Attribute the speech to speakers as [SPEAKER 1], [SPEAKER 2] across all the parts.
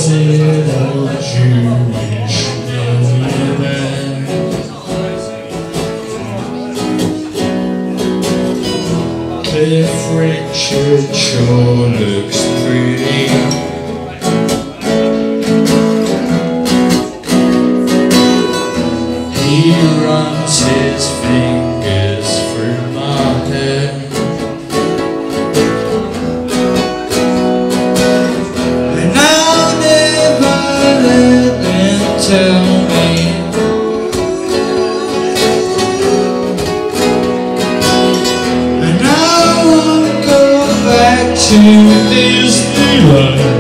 [SPEAKER 1] little Jewish millionaire. Cliff Richard sure looks pretty. He runs his fingers through my hair. And I'll never let them tell me and I won't go back to Disneyland.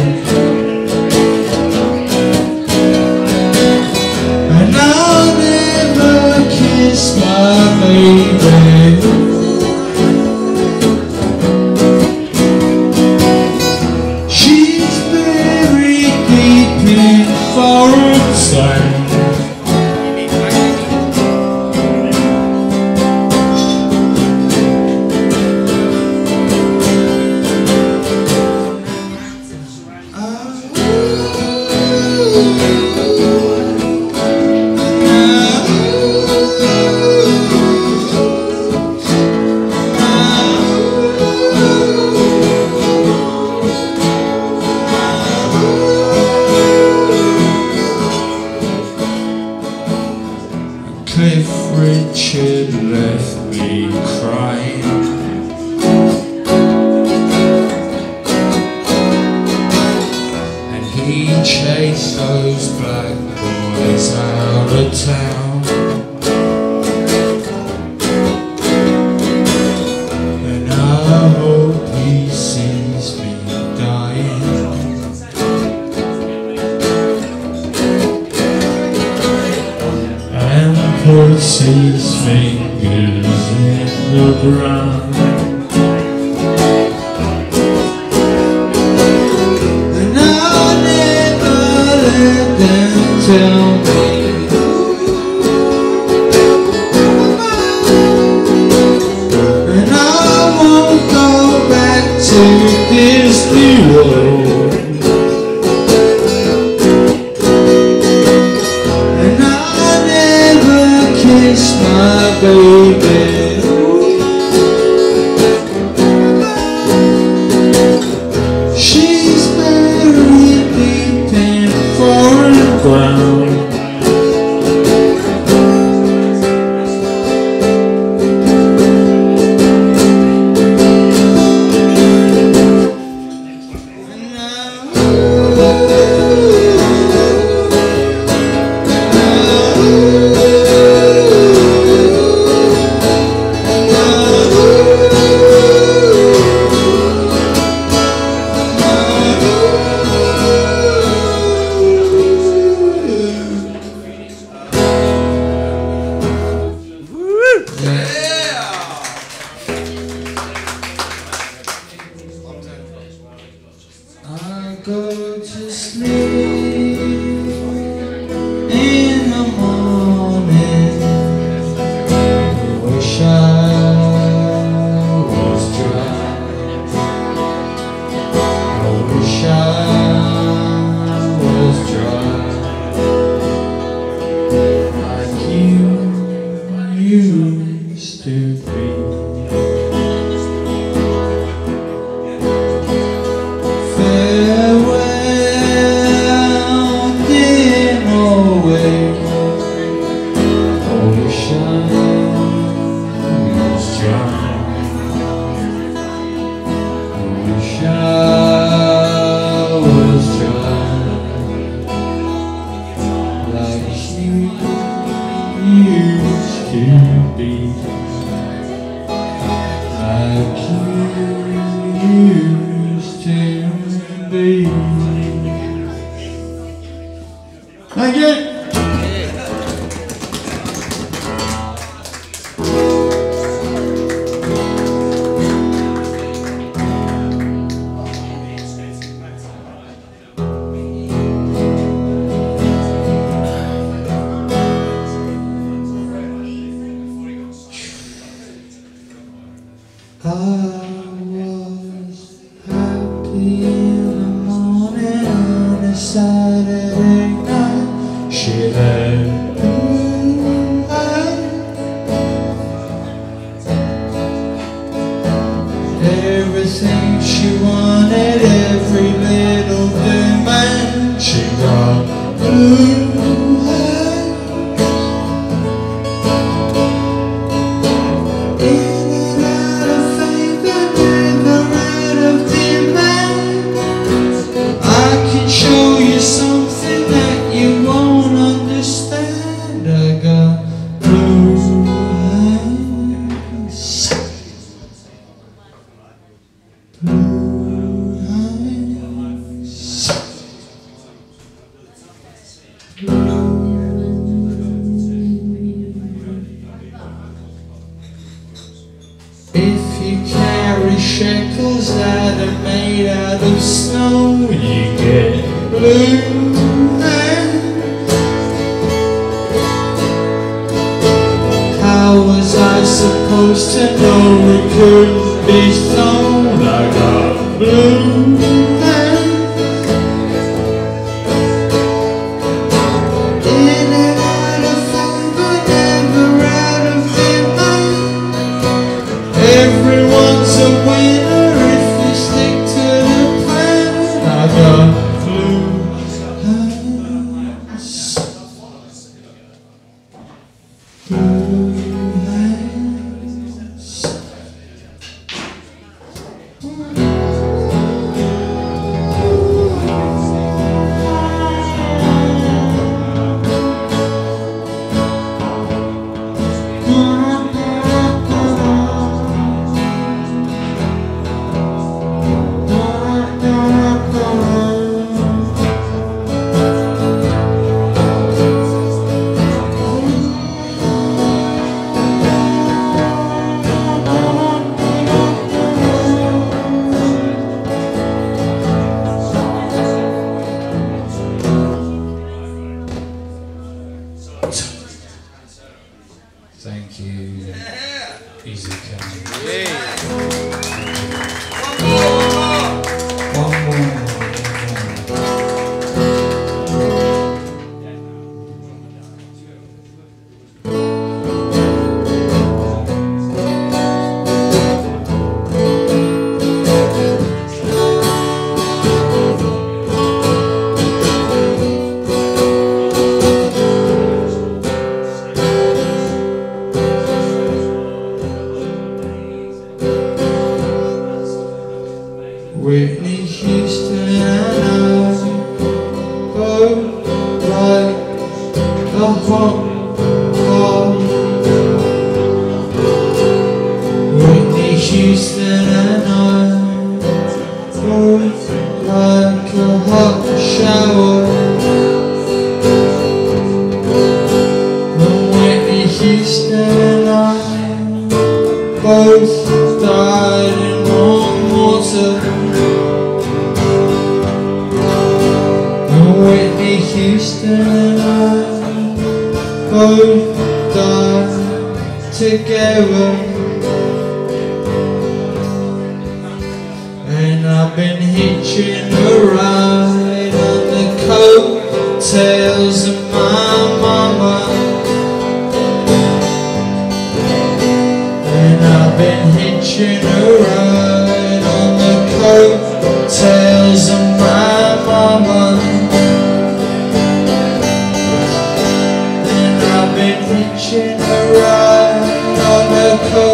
[SPEAKER 1] And I'll never kiss my baby. She's buried deep in foreign sand. Cliff Richard left me crying. And he chased those black boys out of town. And I hope he sees me dying. Puts his fingers in the ground. And I'll never let them tell me and I won't go back to Disney World. Kiss my baby. She's buried deep in foreign ground. I go to sleep in the morning. I wish I was dry. I wish I was dry. Like you used to be. Farewell. Saturday night she had blue eyes. Everything she wanted, every little demand, she got blue eyes. In and out of favor, never out of demand. I can show you something that you won't understand. I got blue eyes. Blue eyes. If you carry shekels that are made out of snow, you get blue hands. How was I supposed to know it couldn't be thrown? I got blue hands. In and out of favor, never out of demand. Everyone's a winner if you stick to the plan. I got blue hands. Blue hands. Thank you, Easycome. One more. Whitney Houston and I both like a hot car. Whitney Houston and I both like a hot shower. And Whitney Houston and I both died in warm water. Whitney Houston and I both died together. And I've been hitching a ride on the coattails of my mama. And I've been hitching a ride on the coattails of my mama. Hitching a ride on the coast.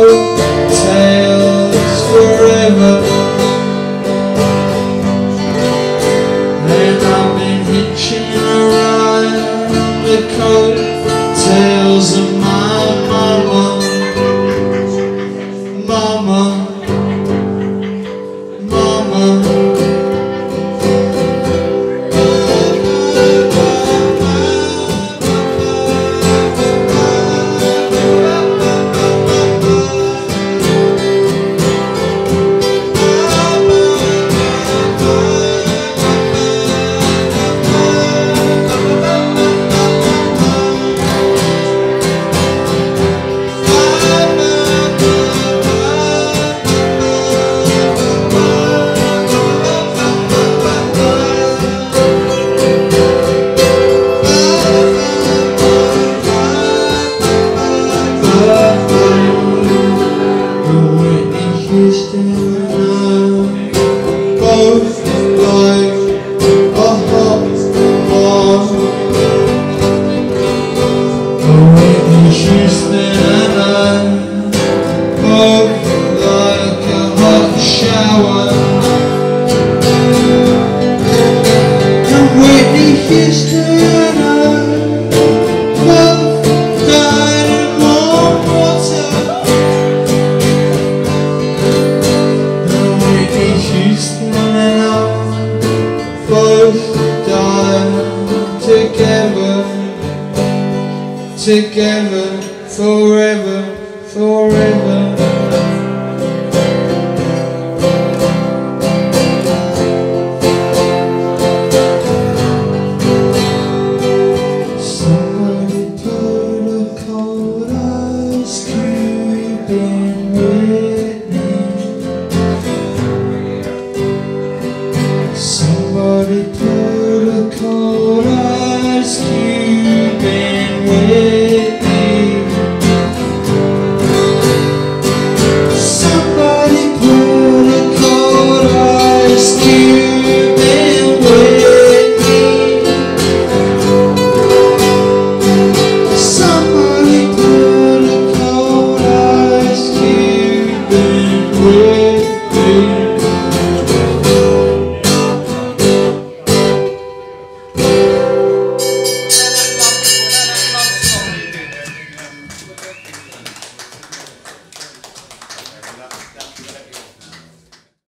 [SPEAKER 1] together forever.